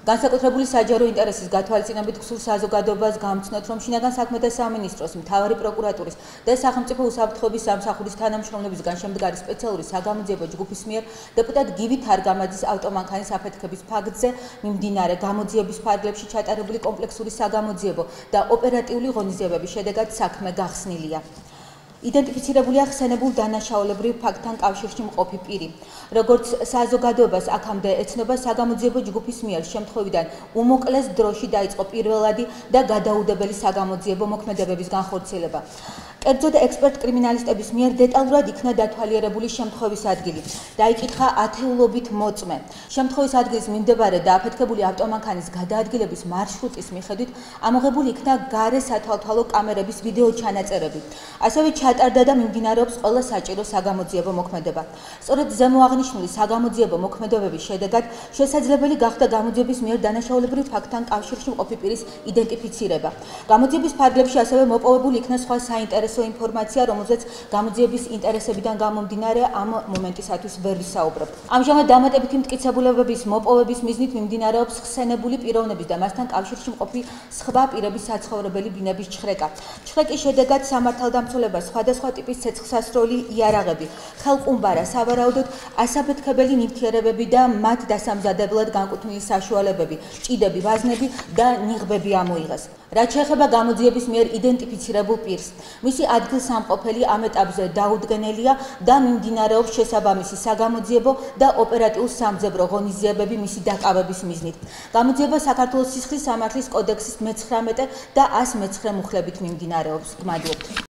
განსაკუთრებული საჯარო ინტერესის გათვალისწინებით გსულ საზოგადოებას გამცნოთ, რომ შინაგან საქმეთა სამინისტროს, მთავარი პროკურატურის და სახელმწიფო უსაფრთხოების სამსახურის თანამშრომლებისგან შემდგარი სპეციალური საგამოძიებო ჯგუფის მიერ დეპუტატ გივი თარგამაძის ავტომანქანის აფეთქების ფაქტზე მიმდინარე გამოძიების ფარგლებში ჩატარებული კომპლექსური საგამოძიებო და ოპერატიული ღონისძიებების შედეგად საქმე გახსნილია. იდენტიფიცირებულია ხსენებულ დანაშაულებრივ ფაქტთან კავშირში მყოფი პირი. როგორც საზოგადოებას აქამდე ეცნობა საგამოძიებო ჯგუფის მიერ შემთხვევიდან უმოკლეს დროში დაიწყო პირველადი და გადაუდებელი საგამოძიებო მოქმედებების განხორციელება. კერძოდ ექსპერტ კრიმინალისტების მიერ დეტალურად იქნა დათვალიერებული შემთხვევის ადგილი. დაიკითხა ათეულობით მოწმე. შემთხვევის ადგილის მიმდებარე და აფეთქებული ავტომანქანის გადაადგილების მარშრუტის მიხედვით ამოღებული იქნა გარე სათვალთვალო კამერების ვიდეო ჩანაწერები. ასევე ჩატარდა და მიმდინარეობს ყველა საჭირო საგამოძიებო მოქმედება. სწორედ ზემოაღნიშნული საგამოძიებო მოქმედებების შედეგად შესაძლებელი გახდა გამოძიების მიერ დანაშაულებრივ ფაქტთან კავშირში მყოფი პირის იდენტიფიცირება. გამოძიების ფარგლებში ასევე მოპოვებული იქნა სხვა საინტერესო ინფორმაცია, რომელზეც გამოძიების ინტერესებიდან გამომდინარე ამ მომენტისათვის ვერ ვისაუბრებ. ამჟამად დამატებითი მტკიცებულებების მოპოვების მიზნით მიმდინარეობს ხსენებული პიროვნების და მასთან კავშირში მყოფი სხვა პირების საცხოვრებელი ბინების ჩხრეკა. ჩხრეკის შედეგად სამართალდამცველებას სხვადასხვა ტიპის ცეცხლსასროლი იარაღები, ხელყუმბარა, სავარაუდოდ ასაფეთქებელი ნივთიერებები და მათ დასამზადებლად განკუთვნილი საშუალებები, ჭიდები, ვაზნები და ნიღბები ამოიღეს. რაც შეეხება გამოძიების მიერ იდენტიფიცირებულ პირს, მისი ადგილსამყოფელი ამ ეტაპზე დაუდგენელია და მიმდინარეობს შესაბამისი საგამოძიებო და ოპერატიულ სამძებრო ღონისძიებები მისი დაკავების მიზნით. გამოძიება საქართველოს სისხლის სამართლის კოდექსის მე-19 და 119 მუხლებით მიმდინარეობს. გმადლობთ.